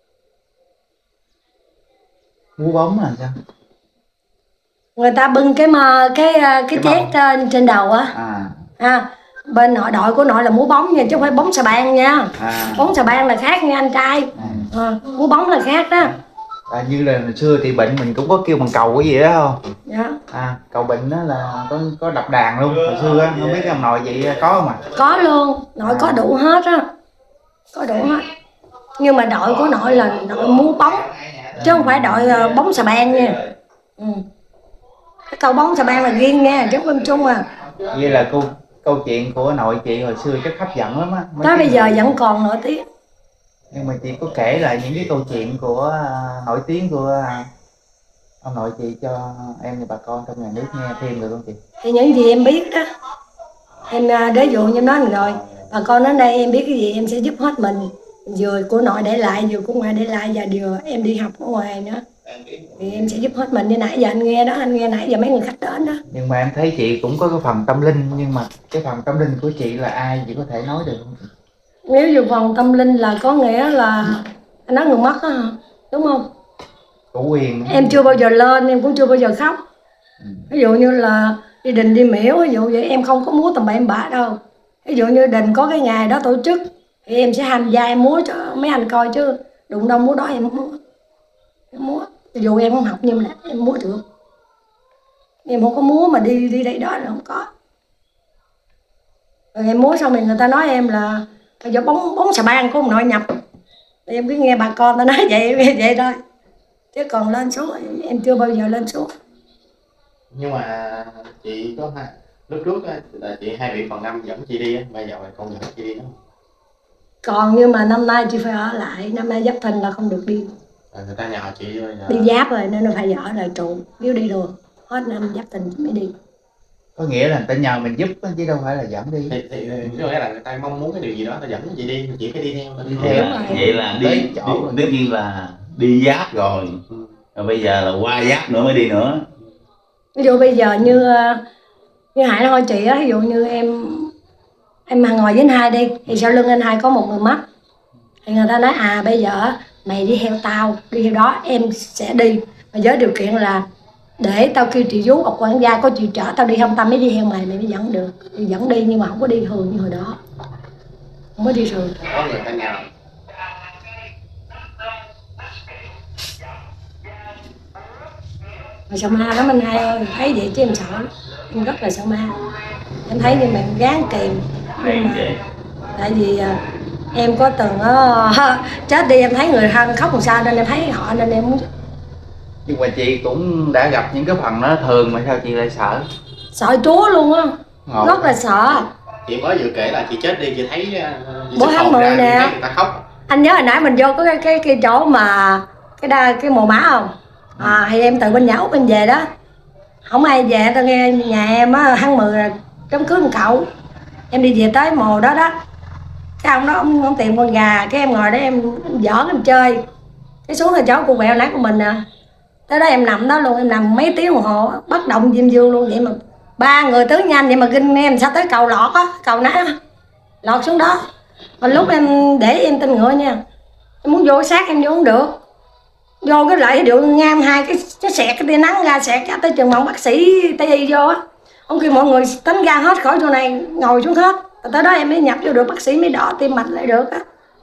Múa bóng là sao? Người ta bưng cái mà cái cái, cái chét trên trên đầu á. À. À, bên nội đội của nội là múa bóng nha chứ không phải bóng xà bang nha. À. Bóng xà bang là khác nha anh trai. À. À, múa bóng là khác đó. À, như là hồi xưa thì bệnh mình cũng có kêu bằng cầu cái gì đó không? Dạ. À, cầu bệnh đó là có có đập đàn luôn hồi xưa á, không biết ông nội vậy có không ạ? À? Có luôn, nội có đủ hết á. Có đủ hết. Nhưng mà đội của nội là đội múa bóng chứ không phải đội uh, bóng xà bang nha. Ừ. Cái câu bóng xà bang là riêng nha, chứ không chung à. Như là câu câu chuyện của nội chị hồi xưa chắc hấp dẫn lắm á. Tới bây giờ vẫn còn nổi tiếng. Nhưng mà chị có kể lại những cái câu chuyện của uh, nổi tiếng của uh, ông nội chị cho em và bà con trong nhà nước nghe thêm được không chị? Thì những gì em biết đó. Em uh, để dụ như nói rồi, bà con đến đây em biết cái gì em sẽ giúp hết mình. Vừa của nội để lại, vừa của ngoại để lại và vừa em đi học ở ngoài nữa. Thì em sẽ giúp hết mình như nãy giờ anh nghe đó, anh nghe nãy giờ mấy người khách đến đó. Nhưng mà em thấy chị cũng có cái phần tâm linh, nhưng mà cái phần tâm linh của chị là ai chị có thể nói được không? Nếu như phần tâm linh là có nghĩa là anh nói người mất á hả? Đúng không? Chủ quyền. Em chưa bao giờ lên, em cũng chưa bao giờ khóc. Ừ. Ví dụ như là đi đình đi miễu, ví dụ vậy em không có múa tầm bậy em bạ đâu. Ví dụ như đình có cái ngày đó tổ chức thì em sẽ tham gia em múa cho mấy anh coi chứ đụng đâu múa đó em múa. Em múa. Dù em không học nhưng mà em múa được. Em không có múa mà đi đi đây đó là không có. Rồi em múa xong rồi người ta nói em là do bóng bóng xà bang của ông nội nhập. Thì em cứ nghe bà con ta nói vậy vậy thôi. Chứ còn lên xuống em chưa bao giờ lên xuống. Nhưng mà chị có hai lúc trước là chị hay bị phần năm dẫn chị đi á, bây giờ còn dẫn chị đi nữa không? Còn nhưng mà năm nay chị phải ở lại, năm nay Giáp Thìn là không được đi. À, người ta nhờ chị bây giờ... đi Giáp rồi nên là phải ở lại trụ, nếu đi được hết năm Giáp Thìn mới đi. Có nghĩa là người ta nhờ mình giúp chứ đâu phải là dẫn đi. Thì, thì, thì có nghĩa là người ta mong muốn cái điều gì đó, ta dẫn chị đi, chị phải đi theo. Đi theo là, vậy là đi chỗ tất nhiên là đi Giáp rồi, ừ. Rồi bây giờ là qua Giáp nữa mới đi nữa. Ví dụ bây giờ như như Hải nói chị á, ví dụ như em em mà ngồi với anh Hai đi thì sau lưng anh Hai có một người mất thì người ta nói à bây giờ mày đi theo tao, đi theo đó em sẽ đi mà với điều kiện là để tao kêu chị vú hoặc quản gia có chịu chở tao đi không, tao mới đi theo mày, mày mới dẫn được. Thì dẫn đi nhưng mà không có đi thường như hồi đó, không có đi thường. Có người ta nhờ. Mà sợ ma lắm anh Hai ơi, thấy vậy chứ em sợ lắm, em rất là sợ ma. Em thấy nhưng mà em gán kìm. Nhưng mà tại vì em có từng uh, chết đi em thấy người thân khóc làm sao nên em thấy họ nên em muốn Nhưng mà chị cũng đã gặp những cái phần đó thường mà sao chị lại sợ? Sợ chúa luôn á, Ngộ. rất là sợ. Chị mới vừa kể là chị chết đi, chị thấy chị Bữa tháng mười nè, thấy người ta khóc. Anh nhớ hồi nãy mình vô có cái cái, cái chỗ mà cái đa cái mồ má không? À, thì em từ bên nhà Út em về đó, không ai về, tao nghe nhà em á tháng mười là đám cưới một cậu, em đi về tới mồ đó đó, cái ông đó ông, ông tìm con gà, cái em ngồi đó em giỡn em chơi, cái xuống là chỗ cô quẹo nãy của mình nè, tới đó em nằm đó luôn, em nằm mấy tiếng đồng hồ bất động diêm dương luôn. Vậy mà ba người tới nhanh vậy mà kinh em sao tới cầu lọt á, cầu nãy á, lọt xuống đó. Mà lúc em để em tên ngựa nha, em muốn vô sát em vô không được, vô cái lại điệu ngam hai cái cái xẹt cái tia nắng ra, xẹt ra tới chừng mà ông bác sĩ tây y vô á, ông kêu mọi người tách ra hết khỏi chỗ này ngồi xuống hết. Rồi tới đó em mới nhập vô được, bác sĩ mới đo tim mạch lại được á.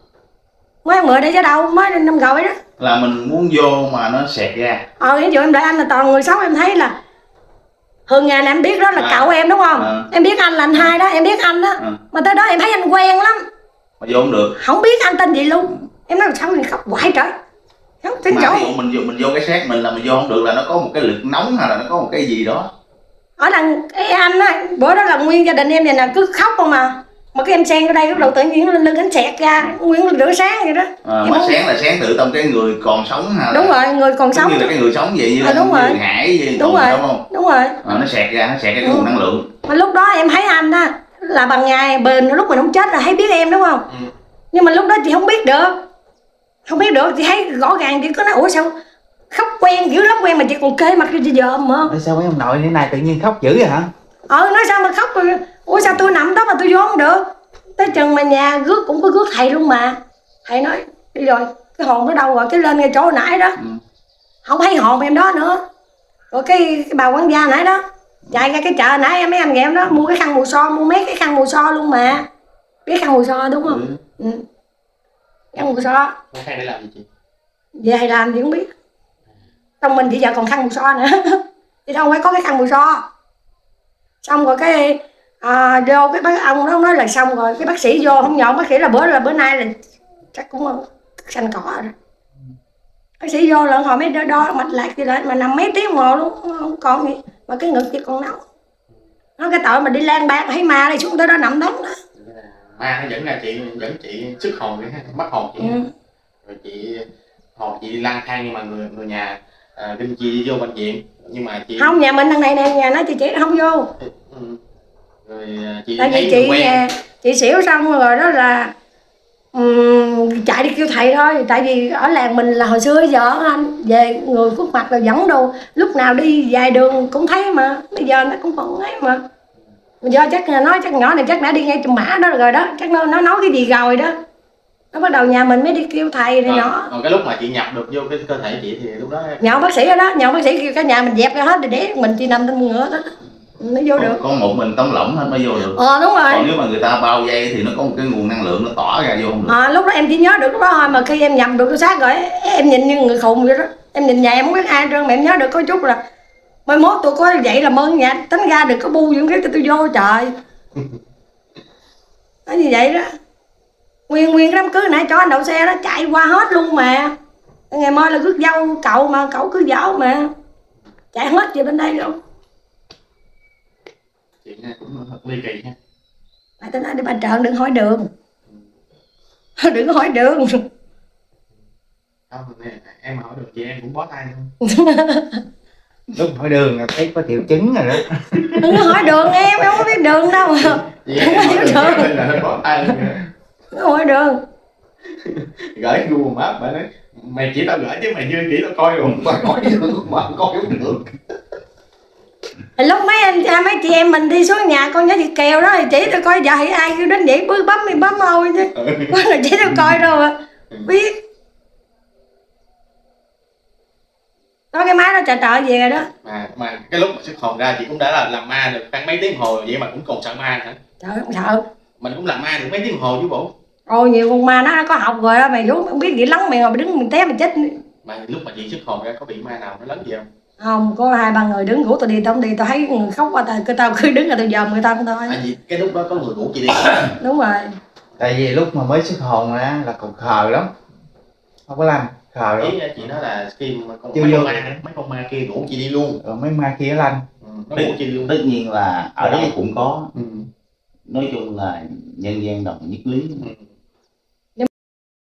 Mới mười đây chứ đâu, mới năm rồi đó. Là mình muốn vô mà nó xẹt ra. Ờ ví dụ em đợi anh là toàn người sống, em thấy là thường ngày là em biết đó là à. cậu em đúng không? À. Em biết anh là anh hai đó, em biết anh đó. À. Mà tới đó em thấy anh quen lắm. Mà vô không được. Không biết anh tên gì luôn. Em nói sao mình khóc hoài trời. Không tính chỗ. Ví dụ mình vô, mình vô cái xét mình là mình vô không được là nó có một cái lực nóng hay là nó có một cái gì đó. Ở đằng cái anh á, bữa đó là nguyên gia đình em này là cứ khóc không mà. Mà cái em sen ở đây lúc đầu tự nhiên lên lưng anh xẹt ra, nguyên nửa sáng vậy đó. À, mà sáng là sáng tự trong cái người còn sống hả? Đúng rồi, người còn sống. Như là cái người sống vậy, như à, đúng là rồi. Người Hải vậy, đúng rồi. Đúng không? Đúng rồi. À, nó xẹt ra, nó xẹt ra cái nguồn ừ. năng lượng. Mà lúc đó em thấy anh á là bằng ngày bền, lúc mình không chết là thấy biết em đúng không? Ừ. Nhưng mà lúc đó chị không biết được. Không biết được, chị thấy rõ ràng chị có nói ủa sao khóc quen dữ lắm, quen mà chị còn kê mặt cho chị dòm mà. Sao mấy ông nội thế này tự nhiên khóc dữ vậy hả? Ờ nói sao mà khóc rồi, ủa sao tôi nằm đó mà tôi vô không được. Tới chừng mà nhà rước cũng có rước thầy luôn mà. Thầy nói đi rồi, cái hồn nó đâu rồi, cái lên ngay chỗ nãy đó. Ừ. Không thấy hồn em đó nữa. Rồi cái, cái bà quản gia nãy đó chạy ra cái chợ nãy mấy anh em đó mua cái khăn mùa so, mua mấy cái khăn mùa so luôn mà. Biết khăn mùa so đúng không? Ừ. Ừ. Khăn mùa so. Cái khăn để làm gì chị? Về hay làm gì không biết. Trong mình thì giờ còn khăn mùa so nữa. Thì đâu phải có cái khăn mùa so. Xong rồi cái à, vô cái bác ông đó nói là xong rồi, cái bác sĩ vô không nhọn, bác sĩ là bữa là bữa nay là chắc cũng xanh cỏ rồi. Bác sĩ vô lần hồi mấy đo, đo mạch lạc gì lại mà nằm mấy tiếng ngồi luôn không còn gì, mà cái ngực chỉ còn nóng. Nó cái tội mà đi lang bạc thấy ma đây xuống tới đó nằm đóng đó. Ma nó dẫn ra chị, dẫn chị sức hồn đi, mất hồn chị. Ừ. Rồi chị hồn chị đi lang thang nhưng mà người người nhà à, đinh chị đi vô bệnh viện nhưng mà chị không, nhà mình thằng này nè, nhà nó chị chị không vô. Ừ. Rồi chị tại vì chị nhà, chị xỉu xong rồi đó là um, chạy đi kêu thầy thôi. Tại vì ở làng mình là hồi xưa giờ anh về người khuất mặt là dẫn đồ, lúc nào đi dài đường cũng thấy mà, bây giờ nó cũng còn thấy mà. Do chắc nói chắc nhỏ này chắc đã đi ngay chùm mã đó rồi đó, chắc nó, nó nói cái gì rồi đó. Nó bắt đầu nhà mình mới đi kêu thầy này nọ. Còn cái lúc mà chị nhập được vô cái cơ thể chị thì lúc đó nhậu bác sĩ ở đó, nhậu bác sĩ kêu cả nhà mình dẹp ra hết rồi để mình chỉ nằm trên ngựa đó mới vô được. Có một mình tống lỏng hết mới vô được. Ờ đúng rồi. Còn nếu mà người ta bao dây thì nó có một cái nguồn năng lượng nó tỏa ra vô không được. À, lúc đó em chỉ nhớ được lúc đó thôi, mà khi em nhập được cái xác rồi em nhìn như người khùng vậy đó. Em nhìn nhà em không biết ai trơn mà em nhớ được có chút là mai mốt tôi có vậy là mơn nhà tính ra được có bu những cái tôi vô trời. Nó như vậy đó. Nguyên nguyên cái đám cưới nãy cho anh đậu xe đó chạy qua hết luôn mà. Ngày mai là rước dâu cậu mà, cậu cứ dỗ mà. Chạy hết về bên đây luôn. Chuyện này cũng thật ly kỳ ha. Mà tôi nói đi bà Trợn đừng hỏi đường. Đừng có hỏi đường. Không, em hỏi được chị em cũng bó tay luôn. Lúc hỏi đường là thấy có triệu chứng rồi đó. Đừng có hỏi đường em, em không biết đường đâu mà. Chị em hỏi đường là nó bó tay luôn kìa. Đừng có hỏi đường. Gửi Google Maps bà nói mày chỉ tao gửi chứ mày chưa chỉ tao coi rồi mà coi được mà coi không được. Lúc mấy anh mấy chị em mình đi xuống nhà con nhớ chị Kiều đó thì chỉ tôi coi giờ thì ai kêu đến vậy bước bấm thì bấm thôi chứ. Có là chỉ tôi coi đâu mà biết. Đó cái máy đó trà trợ về rồi đó. Mà mà cái lúc mà xuất hồn ra chị cũng đã là làm ma được khoảng mấy tiếng hồ vậy mà cũng còn sợ ma hả? Trời không sợ. Mình cũng làm ma được mấy tiếng hồ chứ bộ. Ôi nhiều con ma nó có học rồi đó, mày rút không biết gì lắm mày ngồi mày đứng mình té mày chết. Mà lúc mà chị xuất hồn ra có bị ma nào nó lớn gì không? Không, có hai ba người đứng ngủ tôi đi tao không đi, tao thấy người khóc qua tao, tao cứ đứng là tao dòm người ta không thôi. À gì cái lúc đó có người ngủ chị đi. Đúng rồi. Tại vì lúc mà mới xuất hồn ra là còn khờ lắm, không có làm khờ lắm. Ý chị nói là khi mà con chưa mấy vô con ma mấy con ma kia ngủ chị đi luôn. Rồi mấy ma kia lanh. Ừ, nó tất, ngủ chị đi luôn. tất nhiên là ở đâu cũng có, Ừ. nói chung là nhân gian đồng nhất lý. Ừ.